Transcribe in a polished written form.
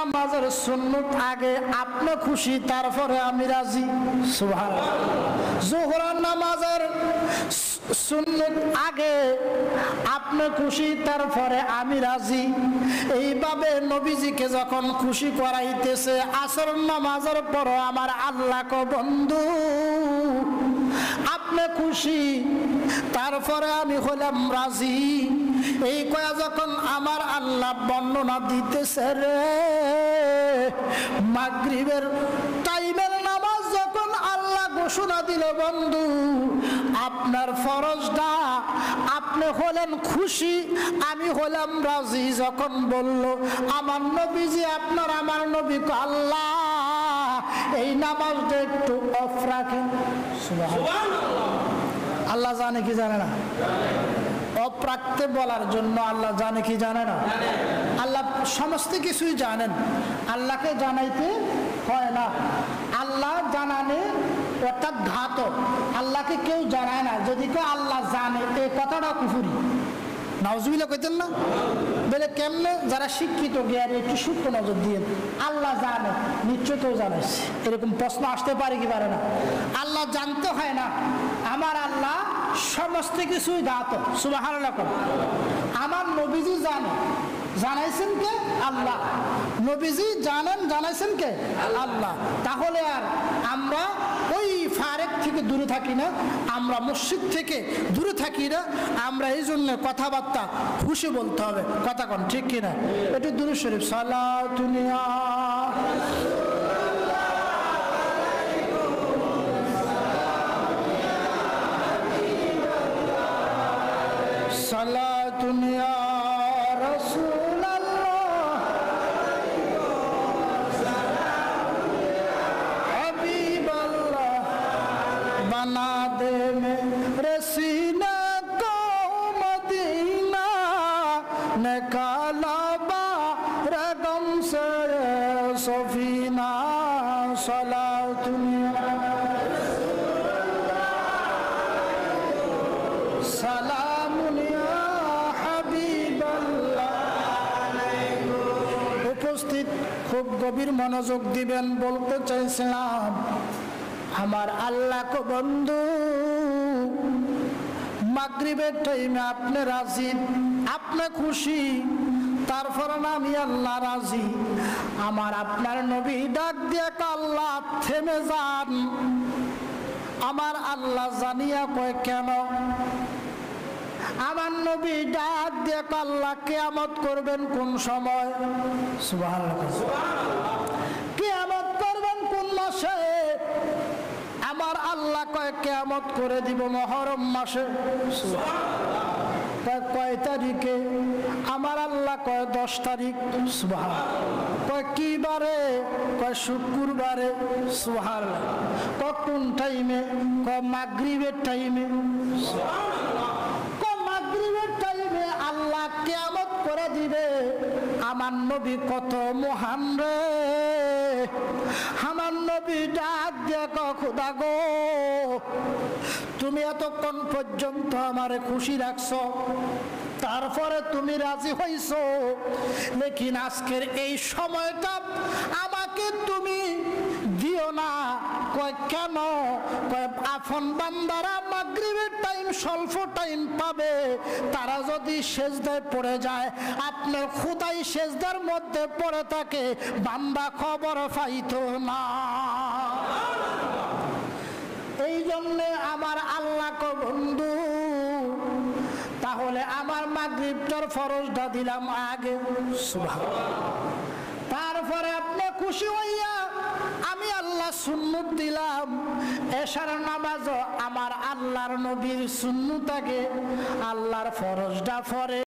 নামাজের সুন্নত আগে আপনি খুশি, তারপরে আমি রাজি। সুবহানাল্লাহ। যোহরের নামাজের সুন্নত আগে আপনি খুশি, তারপরে আমি রাজি। এইভাবে নবীজিকে যখন খুশি করাইতেছে, আসর নামাজের পরও আমার আল্লাহ কো বন্ধু আপনি খুশি, তারপরে আমি হলাম রাজি। এই কয়া যখন আমার আল্লাহ বর্ণনা দিতেছে রে, মাগরিবের টাইমের নামাজ যখন আল্লাহ ঘোষণা দিল বন্ধু আপনার ফরজটা, আপনি হলেন খুশি, আমি হলাম রাজি। যখন বলল আমার নবীজি, আপনার আমার নবী আল্লাহ এই নামাজটা একটু অফ রাখেন। সুবহানাল্লাহ। আল্লাহ জানে কি জানে না? অফ রাখতে বলার জন্য আল্লাহ জানে কি জানে না? আল্লাহ সমস্ত কিছুই জানেন, আল্লাহকে জানাইতে হয় না। আল্লাহ জানানে অর্থাৎ ঘাতক, আল্লাহকে কেউ জানায় না। যদি কেউ আল্লাহ জানে, এই কথাটা কুফরি। নাউজুবিল্লাহ কইতেন না? বলে কেমনে? যারা শিক্ষিত জ্ঞানী একটু সূক্ষ্ম নজর দিয়ে আল্লাহ জানে, নিশ্চয় কেউ জানাইছে, এরকম প্রশ্ন আসতে পারে কি পারে না? আল্লাহ জানতে হয় না, আমার আল্লাহ সমস্ত কিছুই জ্ঞাত। সুবহানাল্লাহ। আমার নবীজি জানে, জানাইছেন কে? আল্লাহ। নবীজি জানেন, জানাইছেন কে? আল্লাহ। তাহলে আর আমরা ওই ফারেক থেকে দূরে থাকি না, আমরা মসজিদ থেকে দূরে থাকি না। আমরা এই জন্য কথাবার্তা খুশি বলতে হবে, কথা কোন ঠিক কিনা? এটি দুরূদ শরীফ সালাতুনিয়া সালাতুনিয়া बना दे मेरे सीने को मदीना, निकाला बाहर गम से सफीना। सलातुनिया सलामुनिया হাবিবাল্লাহ। উপস্থিত খুব গভীর মনোযোগ দিবেন। বলতে চাইছিলাম আমার আল্লাহ কো বন্ধু মাগরিবের টাইমে আপনি রাজি, আপনি খুশি, তারপর আমি আল্লাহ রাজি। আমার আপনার নবী ডাক দিয়ে আল্লাহ থেমে যান। আমার আল্লাহ জানিয়া কয় কেন? আমার নবী ডাক দিয়ে আল্লাহ কিয়ামত করবেন কোন সময়? সুবহানাল্লাহ। কিয়ামত করবেন কোন মাসে? আমার আল্লাহ কয় কিয়ামত করে দিব মুহররম মাসে। কয় তারিখে? আমার আল্লাহ কয় 10 তারিখ। সুবহানাল্লাহ। কয় কি বারে? কয় শুক্রবারে। সুবহানাল্লাহ। কয় কোন টাইমে? কয় মাগরিবের টাইমে। সুবহানাল্লাহ। কয় মাগরিবের টাইমে আল্লাহ কিয়ামত করে দিবে। আমার নবী কত মহান রে! আমার নবী ডাক দিয়ে কয় খোদা গো, তুমি এতক্ষণ পর্যন্ত আমারে খুশি রাখছো, তারপরে তুমি রাজি হইছো, লেকিন আজকের এই সময়টা আমাকে তুমি দিও না। কয় কেন? কয় আপন বান্দারা মাগরিবের টাইম স্বল্প টাইম পাবে, তারা যদি সেজদায় পড়ে যায়, আপনার খোদাই সেজদার মধ্যে পড়ে থাকে, বান্দা খবর পাইতো না। এই জন্যে আমার আল্লাহ কো বন্ধু, তাহলে আমার মাগরিবটার ফরজটা দিলাম আগে। সুবহানাল্লাহ। তারপরে আপনি খুশি হইয়া আমি আল্লাহ সুন্নত দিলাম। এশার নামাজও আমার আল্লাহর নবীর সুন্নত আগে, আল্লাহর ফরজটা পরে।